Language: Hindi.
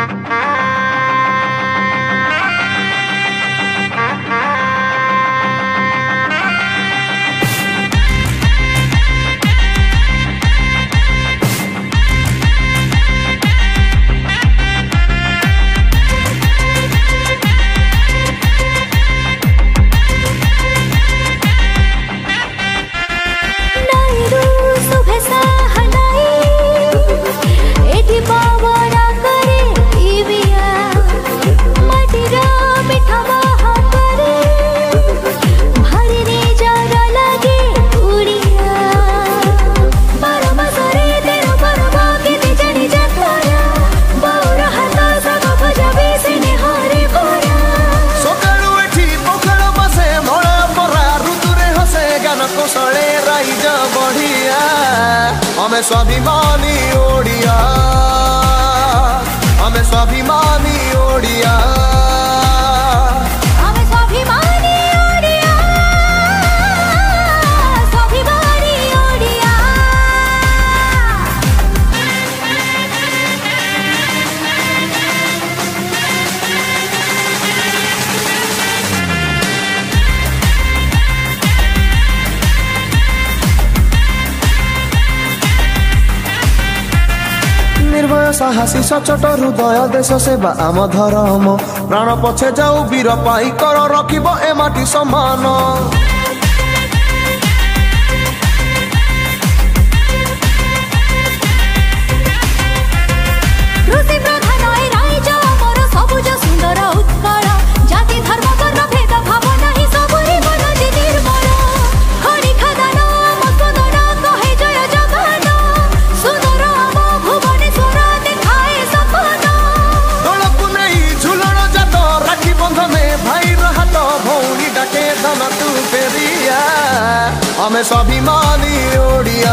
हमें स्वाभिमानी ओडिया, हमें स्वाभिमानी ओडिया, हमें स्वाभिमानी ओडिया, स्वाभिमानी ओडिया। निर्भय साहसी सचोट हृदय देश सेवा आम धर्म प्राण पछे जाऊ वीर पाई कर रखिब ए माटी समान। कृषि प्रधान ए राज्य मोर सबुज सुंदर उत्कल जाति धर्म वर्ण भेद भाव नहीं सबुरी मन निर्मल हरि खदान मस्कदन कहे जय जगन सुंदर आम भुवनेश्वर देखाए सपन दोलकु नहीं झुलन जात राखी बंधने भाई हाथ भौणी डाके धन तू फेरिया। हमें स्वाभिमानी ओडिया।